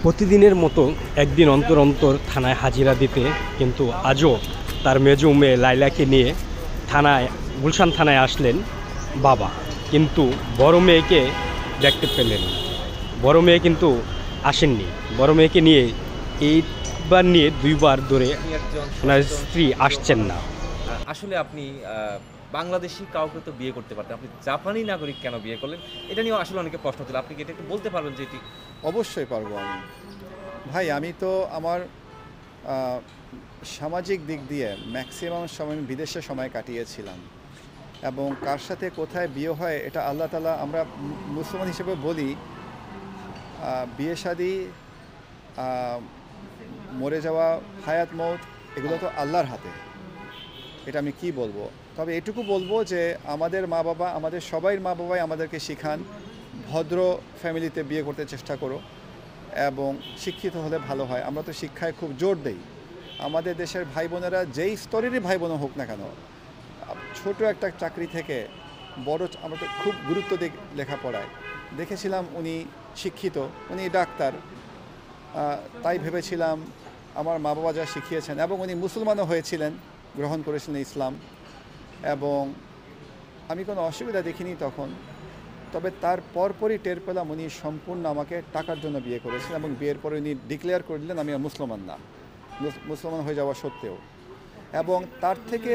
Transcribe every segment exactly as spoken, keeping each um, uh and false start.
প্রতিদিনের মতো একদিন অন্তর অন্তর থানায় হাজিরা দিতে কিন্তু আজও তার মেজো মেয়ে লাইলাকে নিয়ে থানায় গুলশান থানায় আসলেন বাবা, কিন্তু বড় মেয়েকে দেখতে পেলেন না। বড় মেয়ে কিন্তু আসেননি। বড় মেয়েকে নিয়ে এইবার নিয়ে দুইবার ধরে ওনার স্ত্রী আসছেন না। আসলে আপনি বাংলাদেশি কাউকে তো বিয়ে করতে পারতেন, আপনি জাপানি নাগরিক কেন বিয়ে করলেন? এটা নিয়েও আসলে অনেকে প্রশ্ন ছিল। আপনি কি এটা একটু বলতে পারবেন যে এটি? অবশ্যই পারবো আমি। ভাই, আমি তো আমার সামাজিক দিক দিয়ে ম্যাক্সিমাম সময় আমি বিদেশে সময় কাটিয়েছিলাম, এবং কার সাথে কোথায় বিয়ে হয় এটা আল্লাহ তাআলা, আমরা মুসলমান হিসেবে বলি বিয়ে শাদী, মরে যাওয়া, হায়াত মৌত, এগুলো তো আল্লাহর হাতে। এটা আমি কি বলবো, তবে এটুকু বলবো যে আমাদের মা বাবা, আমাদের সবাই মা বাবাই আমাদেরকে শিখান ভদ্র ফ্যামিলিতে বিয়ে করতে চেষ্টা করো, এবং শিক্ষিত হলে ভালো হয়। আমরা তো শিক্ষায় খুব জোর দেই। আমাদের দেশের ভাই বোনেরা যেই স্তরেরই ভাই বোন হোক না কেন, ছোট একটা চাকরি থেকে বড়, আমরা তো খুব গুরুত্ব দিই লেখাপড়ায়। দেখেছিলাম উনি শিক্ষিত, উনি ডাক্তার, তাই ভেবেছিলাম আমার মা বাবা যা শিখিয়েছেন, এবং উনি মুসলমানও হয়েছিলেন, গ্রহণ করেছিলেন ইসলাম, এবং আমি কোনো অসুবিধা দেখিনি তখন। তবে তার পরপরই টের পেলাম উনি সম্পূর্ণ আমাকে টাকার জন্য বিয়ে করেছিলেন, এবং বিয়ের পরে উনি ডিক্লেয়ার করে দিলেন আমি আর মুসলমান না, মুসলমান হয়ে যাওয়া সত্ত্বেও। এবং তার থেকে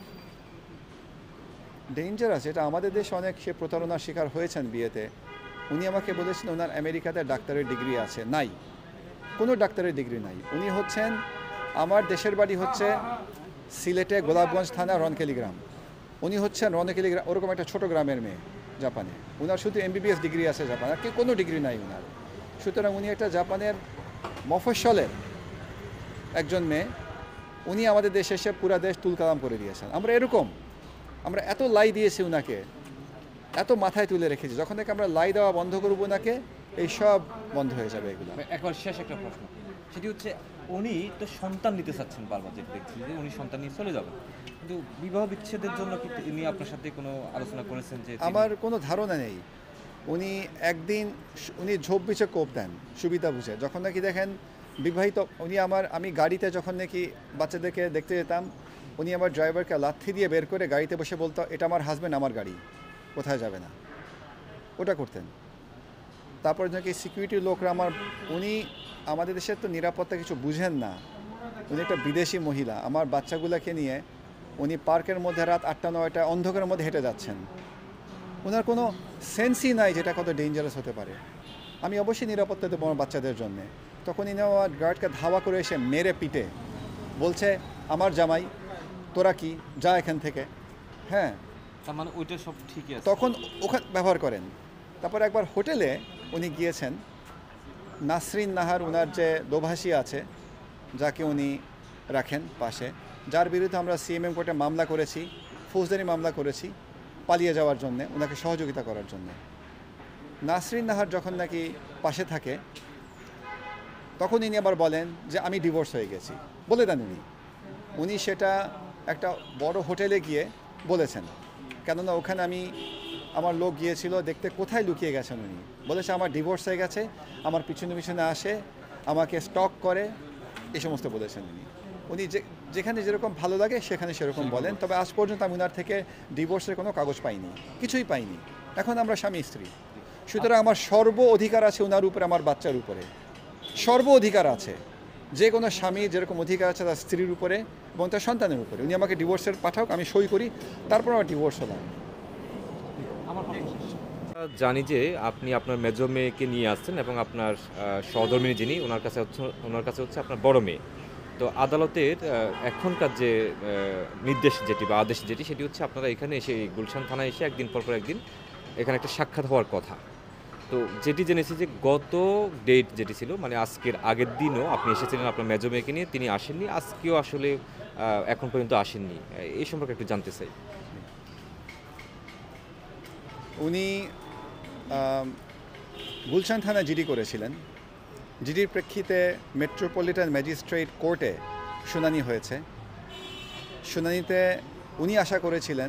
ডেঞ্জারাস, এটা আমাদের দেশে অনেক সে প্রতারণার শিকার হয়েছেন বিয়েতে। উনি আমাকে বলেছেন ওনার আমেরিকাতে ডাক্তারের ডিগ্রি আছে। নাই, কোনো ডাক্তারের ডিগ্রি নাই। উনি হচ্ছেন, আমার দেশের বাড়ি হচ্ছে সিলেটে গোলাপগঞ্জ থানা রনকেলি গ্রাম, উনি হচ্ছেন রনকেলি গ্রাম, ওরকম একটা ছোটো গ্রামের মেয়ে জাপানে। উনার শুধু এমবিবিএস ডিগ্রি আছে জাপানে, আর কি কোনো ডিগ্রি নাই উনার। সুতরাং উনি একটা জাপানের মফস্বলের একজন মেয়ে, উনি আমাদের দেশে এসে পুরা দেশ তুলকালাম করে দিয়েছেন। আমরা এরকম, আমরা এত লাই দিয়েছি উনাকে, এত মাথায় তুলে রেখেছি, যখন থেকে আমরা লাই দেওয়া বন্ধ করবো উনাকে, এই সব বন্ধ হয়ে যাবে এগুলো। একবার শেষ একটা প্রশ্ন, সেটি হচ্ছে উনি তো সন্তান নিতে চাচ্ছেন, বারবার যেটা দেখছি যে উনি সন্তান নিয়ে চলে যাবেন, কিন্তু বিবাহ বিচ্ছেদের জন্য কি উনি আপনার সাথে কোনো আলোচনা করেছেন? যে আমার কোনো ধারণা নেই। উনি একদিন উনি ঝোপ বিছে কোপ দেন সুবিধা বুঝে, যখন নাকি দেখেন বিবাহিত, উনি আমার, আমি গাড়িতে যখন নাকি বাচ্চাদেরকে দেখতে যেতাম, উনি আমার ড্রাইভারকে লাথি দিয়ে বের করে গাড়িতে বসে বলতো এটা আমার হাজব্যান্ড, আমার গাড়ি, কোথায় যাবে না, ওটা করতেন। তারপর নাকি সিকিউরিটির লোকরা আমার, উনি আমাদের দেশের তো নিরাপত্তা কিছু বুঝেন না। উনি একটা বিদেশি মহিলা, আমার বাচ্চাগুলোকে নিয়ে উনি পার্কের মধ্যে রাত আটটা নয়টা অন্ধকারের মধ্যে হেঁটে যাচ্ছেন। ওনার কোনো সেন্সই নাই যেটা কত ডেঞ্জারাস হতে পারে। আমি অবশ্যই নিরাপত্তা দেবো আমার বাচ্চাদের জন্যে। তখন ইনি আমার গার্ডকে ধাওয়া করে এসে মেরে পিটে বলছে আমার জামাই, তোরা কি, যা এখান থেকে। হ্যাঁ, তার মানে ওইটা সব ঠিকই আছে, তখন ওখানে ব্যবহার করেন। তারপর একবার হোটেলে উনি গিয়েছেন, নাসরিন নাহার ওনার যে দোভাষী আছে, যাকে উনি রাখেন পাশে, যার বিরুদ্ধে আমরা সিএমএম কোর্টে মামলা করেছি, ফৌজদারি মামলা করেছি পালিয়ে যাওয়ার জন্যে, ওনাকে সহযোগিতা করার জন্যে। নাসরিন নাহার যখন নাকি পাশে থাকে, তখন ইনি আবার বলেন যে আমি ডিভোর্স হয়ে গেছি, বলে দেন উনি। উনি সেটা একটা বড় হোটেলে গিয়ে বলেছেন, কেননা ওখানে আমি, আমার লোক গিয়েছিল দেখতে কোথায় লুকিয়ে গেছেন উনি। বলেছে আমার ডিভোর্স হয়ে গেছে, আমার পিছনে পিছনে আসে, আমাকে স্টক করে, এই সমস্ত বলেছেন উনি। উনি যে যেখানে যেরকম ভালো লাগে সেখানে সেরকম বলেন। তবে আজ পর্যন্ত আমি ওনার থেকে ডিভোর্সের কোনো কাগজ পাইনি, কিছুই পাইনি। এখন আমরা স্বামী স্ত্রী, সুতরাং আমার সর্ব অধিকার আছে ওনার উপরে, আমার বাচ্চার উপরে সর্ব অধিকার আছে। যে কোনো স্বামী যেরকম অধিকার আছে তার স্ত্রীর উপরে এবং তার সন্তানের উপরে। উনি আমাকে ডিভোর্সের পাঠাক, আমি সই করি, তারপর আমার ডিভোর্স হলাম। জানি যে আপনি আপনার মেজো মেয়েকে নিয়ে আসছেন, এবং আপনার সহধর্মিনী যিনি, ওনার কাছে হচ্ছে ওনার কাছে হচ্ছে আপনার বড় মেয়ে। তো আদালতের এখনকার যে নির্দেশ যেটি বা আদেশ যেটি, সেটি হচ্ছে আপনারা এখানে এসে গুলশান থানায় এসে একদিন পর পর একদিন এখানে একটা সাক্ষাৎ হওয়ার কথা। তো যেটি জেনেছি যে গত ডেট যেটি ছিল, মানে আজকের আগের দিনও আপনি এসেছিলেন আপনার মেজো মেয়েকে নিয়ে, তিনি আসেননি, আজকেও আসলে এখন পর্যন্ত আসেননি। এই সম্পর্কে একটু জানতে চাই। উনি গুলশান থানা জিডি করেছিলেন, জিডির প্রেক্ষিতে মেট্রোপলিটন ম্যাজিস্ট্রেট কোর্টে শুনানি হয়েছে। শুনানিতে উনি আশা করেছিলেন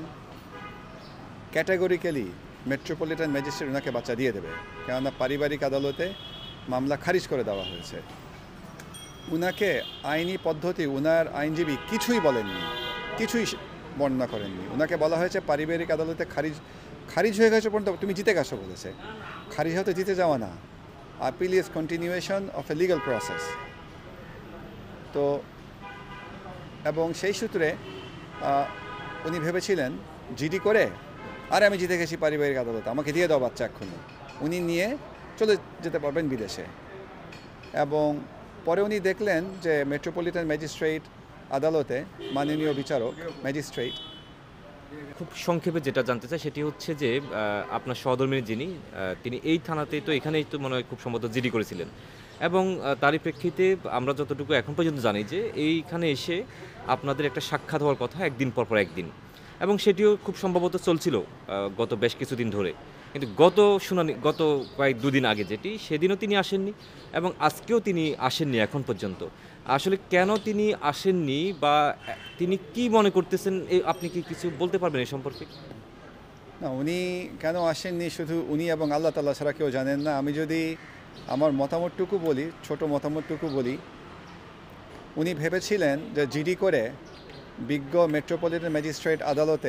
ক্যাটাগরিক্যালি মেট্রোপলিটন ম্যাজিস্ট্রেট ওনাকে বাচ্চা দিয়ে দেবে, কেননা পারিবারিক আদালতে মামলা খারিজ করে দেওয়া হয়েছে। উনাকে আইনি পদ্ধতি উনার আইনজীবী কিছুই বলেননি, কিছুই বর্ণনা করেননি। ওনাকে বলা হয়েছে পারিবারিক আদালতে খারিজ খারিজ হয়ে গেছে পর্যন্ত তুমি জিতে গেছো বলেছে। খারিজ হতে জিতে যাওয়া না, appeal is continuation of a legal process. তো এবং সেই সূত্রে উনি ভেবেছিলেন জিডি করে আরে আমি জিতে গেছি পারিবারিক আদালতে, আমাকে দিয়ে দাও বাচ্চা এক্ষুনি, উনি নিয়ে চলে যেতে পারবেন বিদেশে। এবং পরে উনি দেখলেন যে মেট্রোপলিটন ম্যাজিস্ট্রেট আদালতে মাননীয় বিচারক ম্যাজিস্ট্রেট খুব সংক্ষেপে যেটা জানতে চাই সেটি হচ্ছে যে আহ, আপনার সহধর্মিণী যিনি আহ, তিনি এই থানাতেই তো এখানেই তো মনে হয় খুব সম্ভবত জিডি করেছিলেন এবং আহ, তারই প্রেক্ষিতে আমরা যতটুকু এখন পর্যন্ত জানি যে এইখানে এসে আপনাদের একটা সাক্ষাৎ হওয়ার কথা একদিন পর পর একদিন, এবং সেটিও খুব সম্ভবত চলছিল আহ, গত বেশ কিছুদিন ধরে। কিন্তু গত শুনানি গত কয়েক দুদিন আগে যেটি, সেদিনও তিনি আসেননি এবং আজকেও তিনি আসেননি এখন পর্যন্ত। আসলে কেন তিনি আসেননি বা তিনি কি মনে করতেছেন, এই আপনি কি কিছু বলতে পারবেন এই সম্পর্কে? না, উনি কেন আসেননি শুধু উনি এবং আল্লাহ তাআলা ছাড়া কেউ জানেন না। আমি যদি আমার মতামতটুকু বলি, ছোট মতামতটুকু বলি, উনি ভেবেছিলেন যে জিডি করে বিজ্ঞ মেট্রোপলিটন ম্যাজিস্ট্রেট আদালতে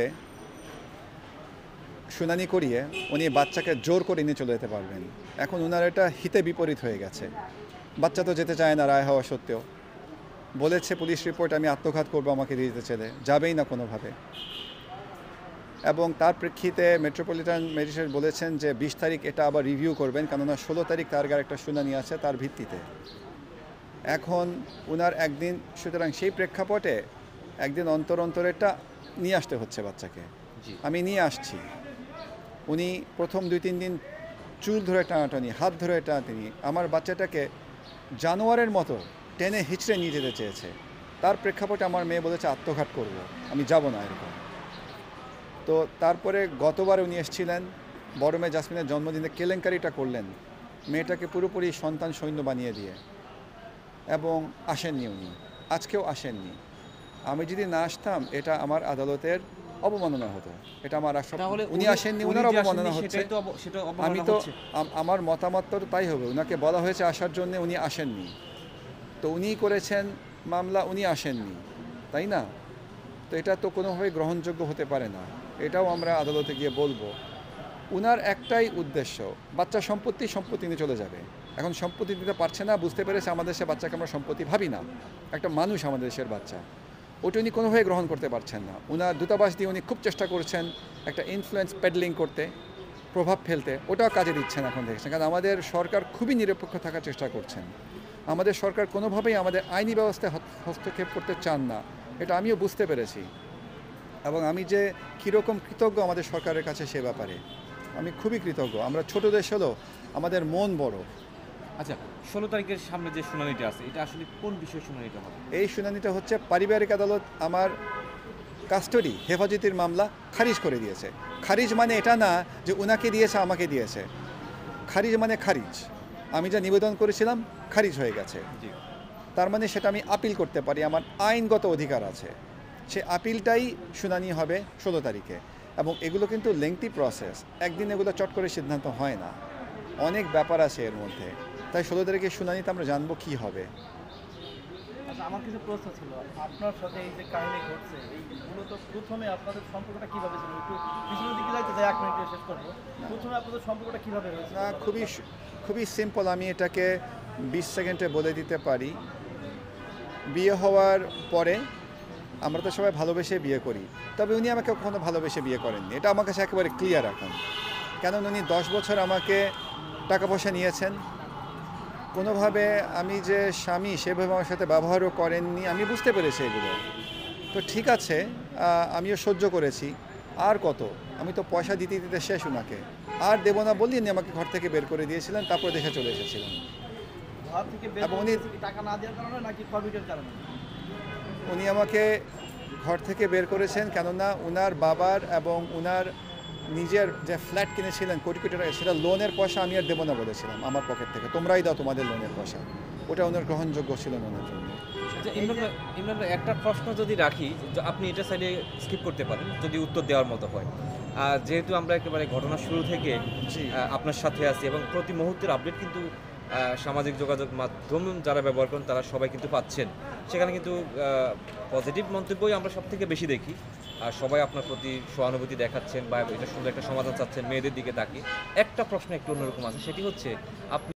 শুনানি করিয়ে উনি বাচ্চাকে জোর করে নিয়ে চলে যেতে পারবেন। এখন উনার এটা হিতে বিপরীত হয়ে গেছে। বাচ্চা তো যেতে চায় না রায় হওয়া সত্ত্বেও, বলেছে পুলিশ রিপোর্ট আমি আত্মঘাত করবো, আমাকে দিয়ে যেতে ছেলে যাবেই না কোনোভাবে। এবং তার প্রেক্ষিতে মেট্রোপলিটন ম্যাজিস্ট্রেট বলেছেন যে বিশ তারিখ এটা আবার রিভিউ করবেন, কেননা ষোলো তারিখ তার গায়ে একটা শুনানি আছে তার ভিত্তিতে। এখন উনার একদিন, সুতরাং সেই প্রেক্ষাপটে একদিন অন্তর অন্তরেরটা নিয়ে আসতে হচ্ছে বাচ্চাকে। আমি নিয়ে আসছি। উনি প্রথম দুই তিন দিন চুল ধরে টানাটানি, হাত ধরে টানাটানি, আমার বাচ্চাটাকে জানোয়ারের মতো টেনে হিচড়ে নিয়ে যেতে চেয়েছে। তার প্রেক্ষাপটে আমার মেয়ে বলেছে আত্মঘাত করব, আমি যাব না এরকম। তো তারপরে গতবার উনি এসেছিলেন, বড় মেয়ে জাসমিনের জন্মদিনে কেলেঙ্কারিটা করলেন, মেয়েটাকে পুরোপুরি সন্তান সৈন্য বানিয়ে দিয়ে, এবং আসেননি উনি, আজকেও আসেননি। আমি যদি না আসতাম এটা আমার আদালতের অবমাননা হতো, এটা আমার রাষ্ট্র। উনি আসেননি, উনার অবমাননা হচ্ছে। আমি তো আম- আমার মতামত তো তাই হবে। উনাকে বলা হয়েছে আসার জন্য, উনি আসেননি। তো উনি করেছেন মামলা, উনি আসেননি, তাই না? তো এটা তো কোনোভাবেই গ্রহণযোগ্য হতে পারে না। এটাও আমরা আদালতে গিয়ে বলবো। উনার একটাই উদ্দেশ্য, বাচ্চা সম্পত্তি সম্পত্তি নিয়ে চলে যাবে। এখন সম্পত্তি দিতে পারছে না, বুঝতে পেরেছে আমাদের দেশে বাচ্চাকে আমরা সম্পত্তি ভাবি না, একটা মানুষ আমাদের দেশের বাচ্চা। ওটা উনি কোনোভাবে গ্রহণ করতে পারছেন না। উনার দূতাবাস দিয়ে উনি খুব চেষ্টা করছেন একটা ইনফ্লুয়েন্স পেডলিং করতে, প্রভাব ফেলতে, ওটাও কাজে দিচ্ছেন এখন দেখছেন। কারণ আমাদের সরকার খুবই নিরপেক্ষ থাকার চেষ্টা করছেন। আমাদের সরকার কোনোভাবেই আমাদের আইনি ব্যবস্থায় হস্তক্ষেপ করতে চান না, এটা আমিও বুঝতে পেরেছি। এবং আমি যে কীরকম কৃতজ্ঞ আমাদের সরকারের কাছে সে ব্যাপারে আমি খুবই কৃতজ্ঞ। আমরা ছোট দেশ হলেও আমাদের মন বড়। আচ্ছা, ষোলো তারিখের সামনে যে শুনানিটা আছে, এটা আসলে কোন বিষয়ে শুনানিটা হবে? এই শুনানিটা হচ্ছে পারিবারিক আদালত আমার কাস্টডি হেফাজতির মামলা খারিজ করে দিয়েছে। খারিজ মানে এটা না যে উনাকে দিয়েছে আমাকে দিয়েছে, খারিজ মানে খারিজ। আমি যা নিবেদন করেছিলাম খারিজ হয়ে গেছে, তার মানে সেটা আমি আপিল করতে পারি, আমার আইনগত অধিকার আছে। সে আপিলটাই শুনানি হবে ষোলো তারিখে। এবং এগুলো কিন্তু লেংথি প্রসেস, একদিন এগুলো চট করে সিদ্ধান্ত হয় না, অনেক ব্যাপার আছে এর মধ্যে। তাই ষোলো তারিখে শুনানিতে আমরা জানবো কী হবে। আচ্ছা, আমার কিছু প্রশ্ন ছিল। আপনার সাথে এই যে কাহিনী ঘটছে, এই মূলত প্রথমে আপনাদের সম্পর্কটা কীভাবে ছিল? একটু পিছনের দিকে যাইতে চাই, এক মিনিটে শেষ করবো। প্রথমে আপনাদের সম্পর্কটা কীভাবে হয়েছে? না, খুবই খুবই সিম্পল। আমি এটাকে বিশ সেকেন্ডে বলে দিতে পারি। বিয়ে হওয়ার পরে আমরা তো সবাই ভালোবেসে বিয়ে করি, তবে উনি আমাকে কখনো ভালোবেসে বিয়ে করেননি, এটা আমার কাছে একেবারে ক্লিয়ার এখন। কেন উনি দশ বছর আমাকে টাকা পয়সা নিয়েছেন, কোনোভাবে আমি যে স্বামী সেভাবে আমার সাথে ব্যবহারও করেননি, আমি বুঝতে পেরেছি এগুলো। তো ঠিক আছে, আমিও সহ্য করেছি। আর কত, আমি তো পয়সা দিতে দিতে শেষ, ওনাকে আর দেবো না বললেই উনি আমাকে ঘর থেকে বের করে দিয়েছিলেন, তারপরে দেশে চলে এসেছিলেন। ঘর থেকে বের এবং উনি করে টাকা না দেওয়ার কারণে নাকি কোভিডের কারণে? উনি আমাকে ঘর থেকে বের করেছেন কেননা উনার বাবার এবং উনার নিজের যে ফ্ল্যাট কিনেছিলেন কোটি কোটি টাকা, সেটা লোনের পয়সা আমি আর দেবো না বলেছিলাম আমার পকেট থেকে, তোমরাই দাও তোমাদের লোনের পয়সা। ওটা ওনার গ্রহণযোগ্য ছিল না ওনার জন্য। আচ্ছা, ইমরান ভাই, ইমরান ভাই, একটা প্রশ্ন যদি রাখি, যে আপনি এটা সাইডে স্কিপ করতে পারেন যদি উত্তর দেওয়ার মতো হয়। আর যেহেতু আমরা একেবারে ঘটনার শুরু থেকে জি। আহ, আপনার সাথে আছি এবং প্রতি মুহূর্তের আপডেট কিন্তু সামাজিক যোগাযোগ মাধ্যম যারা ব্যবহার করেন তারা সবাই কিন্তু পাচ্ছেন। সেখানে কিন্তু পজিটিভ মন্তব্যই আমরা সব থেকে বেশি দেখি। আর সবাই আপনার প্রতি সহানুভূতি দেখাচ্ছেন বা এটা সুন্দর একটা সমাধান চাচ্ছেন মেয়েদের দিকে তাকিয়ে। একটা প্রশ্ন একটু অন্যরকম আছে, সেটি হচ্ছে আপনি